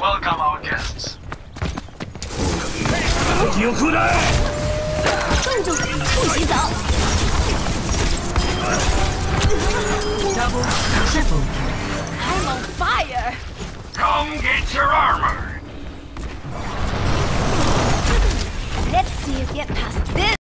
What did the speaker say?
Welcome our guests. 记憶だ。 冻住，不许走！ Double, triple. I'm on fire! Come get your armor. Let's see you get past this.